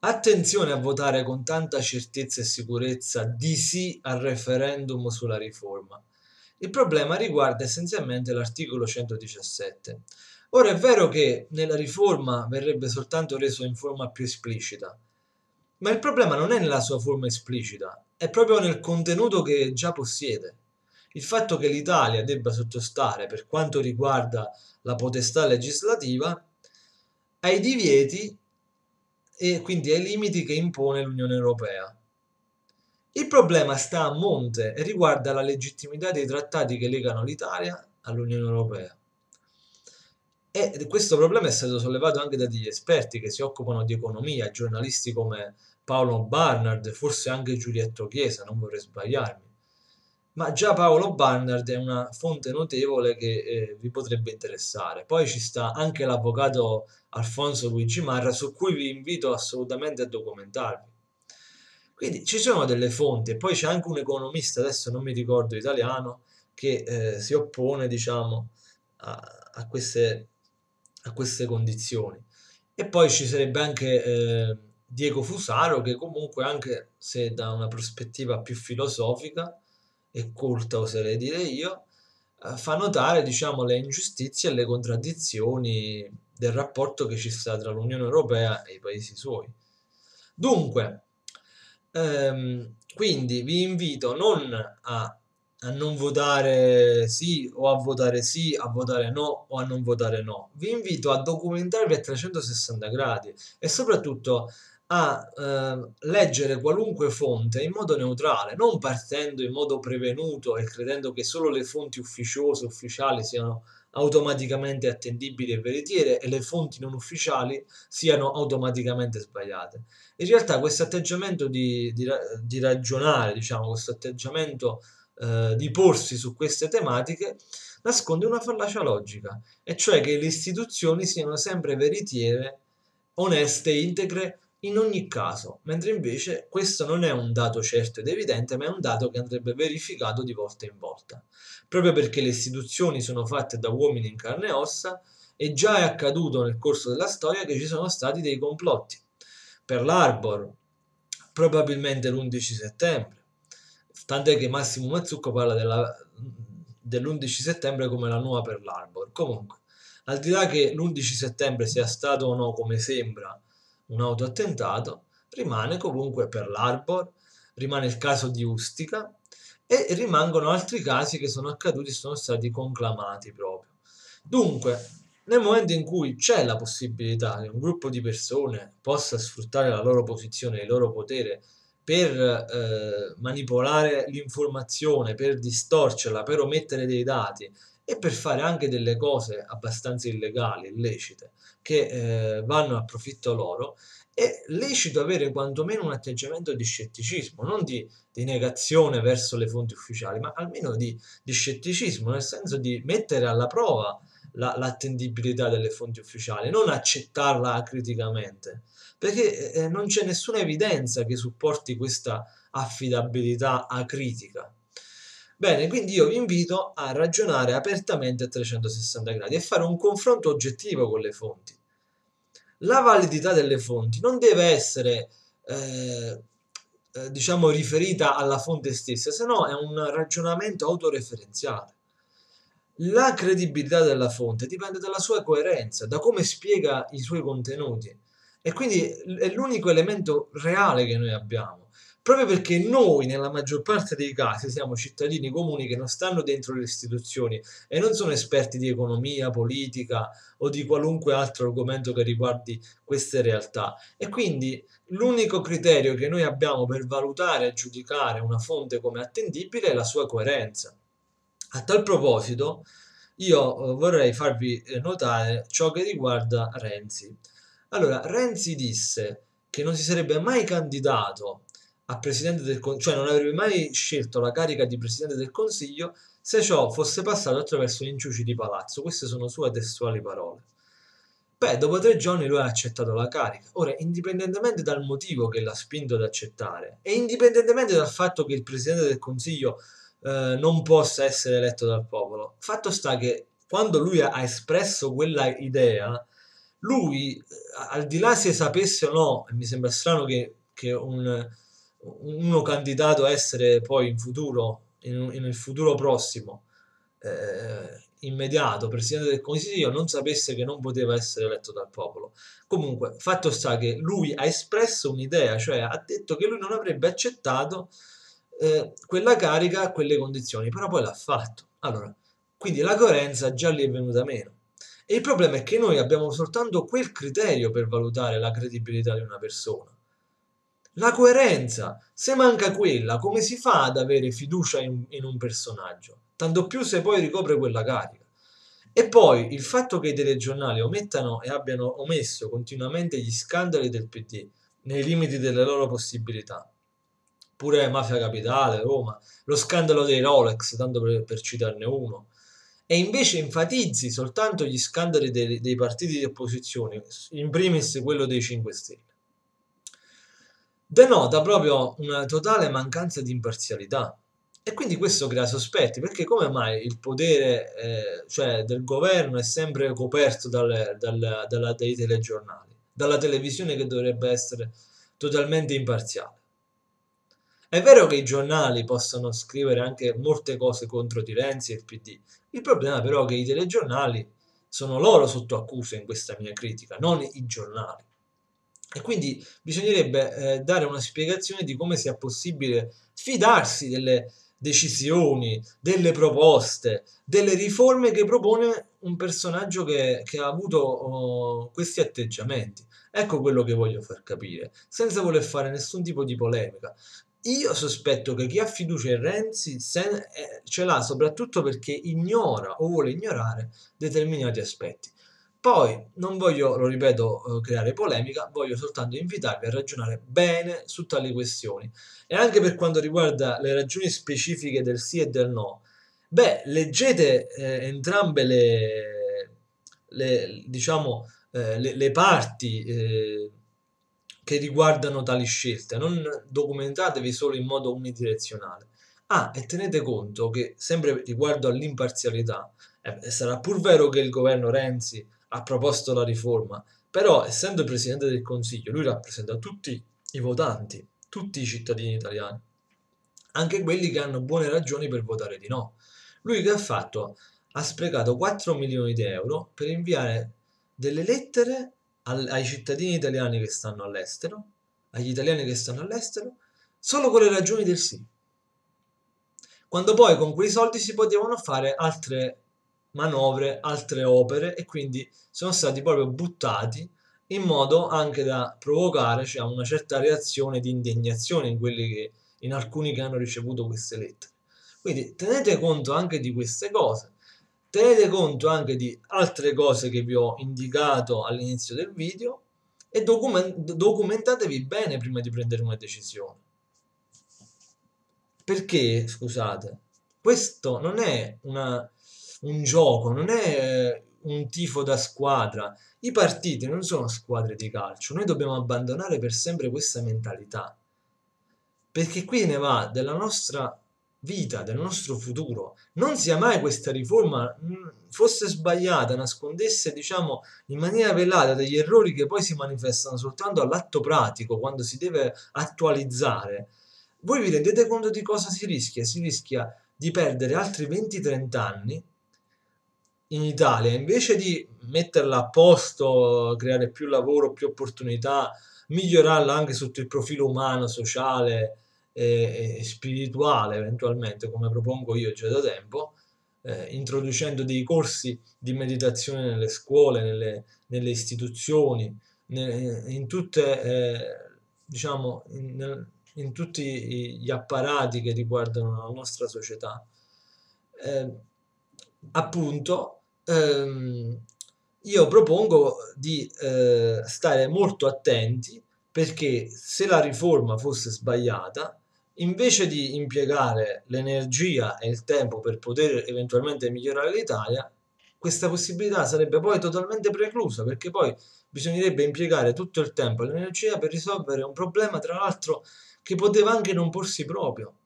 Attenzione a votare con tanta certezza e sicurezza di sì al referendum sulla riforma. Il problema riguarda essenzialmente l'articolo 117. Ora è vero che nella riforma verrebbe soltanto reso in forma più esplicita, ma il problema non è nella sua forma esplicita, è proprio nel contenuto che già possiede. Il fatto che l'Italia debba sottostare, per quanto riguarda la potestà legislativa, ai divieti e quindi ai limiti che impone l'Unione Europea. Il problema sta a monte e riguarda la legittimità dei trattati che legano l'Italia all'Unione Europea. E questo problema è stato sollevato anche da degli esperti che si occupano di economia, giornalisti come Paolo Barnard, forse anche Giulietto Chiesa, non vorrei sbagliarmi. Ma già Paolo Barnard è una fonte notevole che vi potrebbe interessare. Poi ci sta anche l'avvocato Alfonso Luigi Marra, su cui vi invito assolutamente a documentarvi. Quindi ci sono delle fonti e poi c'è anche un economista, adesso non mi ricordo italiano, che si oppone, diciamo, a queste condizioni. E poi ci sarebbe anche Diego Fusaro, che comunque, anche se da una prospettiva più filosofica e colta, oserei dire io, fa notare, diciamo, le ingiustizie e le contraddizioni del rapporto che ci sta tra l'Unione Europea e i paesi suoi. Dunque, quindi vi invito non a non votare sì o a votare sì, a votare no o a non votare no. Vi invito a documentarvi a 360 gradi e soprattutto a leggere qualunque fonte in modo neutrale, non partendo in modo prevenuto e credendo che solo le fonti ufficiose, ufficiali siano automaticamente attendibili e veritiere e le fonti non ufficiali siano automaticamente sbagliate. In realtà questo atteggiamento di ragionare, diciamo, questo atteggiamento di porsi su queste tematiche nasconde una fallacia logica, e cioè che le istituzioni siano sempre veritiere, oneste e integre in ogni caso, mentre invece questo non è un dato certo ed evidente, ma è un dato che andrebbe verificato di volta in volta, proprio perché le istituzioni sono fatte da uomini in carne e ossa e già è accaduto nel corso della storia che ci sono stati dei complotti. Per l'Arbor, probabilmente l'11 settembre, tant'è che Massimo Mazzucco parla dell'11 settembre come la nuova per l'Arbor. Comunque, al di là che l'11 settembre sia stato o no, come sembra, un autoattentato, rimane comunque per l'Arbor, rimane il caso di Ustica e rimangono altri casi che sono accaduti e sono stati conclamati proprio. Dunque, nel momento in cui c'è la possibilità che un gruppo di persone possa sfruttare la loro posizione, il loro potere per manipolare l'informazione, per distorcerla, per omettere dei dati e per fare anche delle cose abbastanza illegali, illecite, che vanno a profitto loro, è lecito avere quantomeno un atteggiamento di scetticismo, non di negazione verso le fonti ufficiali, ma almeno di scetticismo, nel senso di mettere alla prova l'attendibilità delle fonti ufficiali, non accettarla acriticamente, perché non c'è nessuna evidenza che supporti questa affidabilità acritica. Bene, quindi io vi invito a ragionare apertamente a 360 gradi e fare un confronto oggettivo con le fonti. La validità delle fonti non deve essere, diciamo, riferita alla fonte stessa, se no è un ragionamento autoreferenziale. La credibilità della fonte dipende dalla sua coerenza, da come spiega i suoi contenuti, e quindi è l'unico elemento reale che noi abbiamo. Proprio perché noi, nella maggior parte dei casi, siamo cittadini comuni che non stanno dentro le istituzioni e non sono esperti di economia, politica o di qualunque altro argomento che riguardi queste realtà. E quindi l'unico criterio che noi abbiamo per valutare e giudicare una fonte come attendibile è la sua coerenza. A tal proposito, io vorrei farvi notare ciò che riguarda Renzi. Allora, Renzi disse che non si sarebbe mai candidato a presidente del Consiglio, cioè non avrebbe mai scelto la carica di presidente del Consiglio se ciò fosse passato attraverso gli inciuci di palazzo. Queste sono sue testuali parole. Beh, dopo 3 giorni lui ha accettato la carica. Ora, indipendentemente dal motivo che l'ha spinto ad accettare e indipendentemente dal fatto che il presidente del Consiglio non possa essere eletto dal popolo, fatto sta che quando lui ha espresso quella idea, lui, al di là se sapesse o no, e mi sembra strano che uno candidato a essere poi in futuro, nel futuro prossimo, immediato, presidente del Consiglio, non sapesse che non poteva essere eletto dal popolo. Comunque, fatto sta che lui ha espresso un'idea, cioè ha detto che lui non avrebbe accettato quella carica a quelle condizioni, però poi l'ha fatto. Allora, quindi la coerenza già lì è venuta meno. E il problema è che noi abbiamo soltanto quel criterio per valutare la credibilità di una persona. La coerenza. Se manca quella, come si fa ad avere fiducia in un personaggio? Tanto più se poi ricopre quella carica. E poi il fatto che i telegiornali omettano e abbiano omesso continuamente gli scandali del PD nei limiti delle loro possibilità. Pure Mafia Capitale, Roma, lo scandalo dei Rolex, tanto per citarne uno. E invece enfatizzi soltanto gli scandali dei partiti di opposizione, in primis quello dei 5 Stelle. Denota proprio una totale mancanza di imparzialità. E quindi questo crea sospetti, perché come mai il potere, cioè del governo è sempre coperto dai telegiornali, dalla televisione che dovrebbe essere totalmente imparziale? È vero che i giornali possono scrivere anche molte cose contro di Renzi e il PD. Il problema però è che i telegiornali sono loro sotto accusa in questa mia critica, non i giornali. E quindi bisognerebbe dare una spiegazione di come sia possibile fidarsi delle decisioni, delle proposte, delle riforme che propone un personaggio che ha avuto questi atteggiamenti. Ecco quello che voglio far capire, senza voler fare nessun tipo di polemica. Io sospetto che chi ha fiducia in Renzi ce l'ha soprattutto perché ignora o vuole ignorare determinati aspetti. Poi non voglio, lo ripeto, creare polemica, voglio soltanto invitarvi a ragionare bene su tali questioni. E anche per quanto riguarda le ragioni specifiche del sì e del no, beh, leggete entrambe diciamo, le parti che riguardano tali scelte, non documentatevi solo in modo unidirezionale. Ah, e tenete conto che sempre riguardo all'imparzialità, sarà pur vero che il governo Renzi ha proposto la riforma, però essendo il Presidente del Consiglio, lui rappresenta tutti i votanti, tutti i cittadini italiani, anche quelli che hanno buone ragioni per votare di no. Lui che ha fatto? Ha sprecato 4 milioni di euro per inviare delle lettere ai cittadini italiani che stanno all'estero, agli italiani che stanno all'estero, solo con le ragioni del sì. Quando poi con quei soldi si potevano fare altre manovre, altre opere e quindi sono stati proprio buttati in modo anche da provocare, cioè, una certa reazione di indignazione in alcuni che hanno ricevuto queste lettere. Quindi tenete conto anche di queste cose, tenete conto anche di altre cose che vi ho indicato all'inizio del video e documentatevi bene prima di prendere una decisione. Perché, scusate, questo non è un gioco, non è un tifo da squadra. I partiti non sono squadre di calcio. Noi dobbiamo abbandonare per sempre questa mentalità. Perché qui ne va della nostra vita, del nostro futuro. Non sia mai questa riforma fosse sbagliata, nascondesse, diciamo, in maniera velata degli errori che poi si manifestano soltanto all'atto pratico, quando si deve attualizzare. Voi vi rendete conto di cosa si rischia? Si rischia di perdere altri 20-30 anni in Italia, invece di metterla a posto, creare più lavoro, più opportunità, migliorarla anche sotto il profilo umano, sociale e spirituale, eventualmente, come propongo io già da tempo, introducendo dei corsi di meditazione nelle scuole, nelle istituzioni, in tutte, diciamo, in tutti gli apparati che riguardano la nostra società. Eh, appunto, io propongo di stare molto attenti perché se la riforma fosse sbagliata, invece di impiegare l'energia e il tempo per poter eventualmente migliorare l'Italia, questa possibilità sarebbe poi totalmente preclusa perché poi bisognerebbe impiegare tutto il tempo e l'energia per risolvere un problema, tra l'altro, che poteva anche non porsi proprio.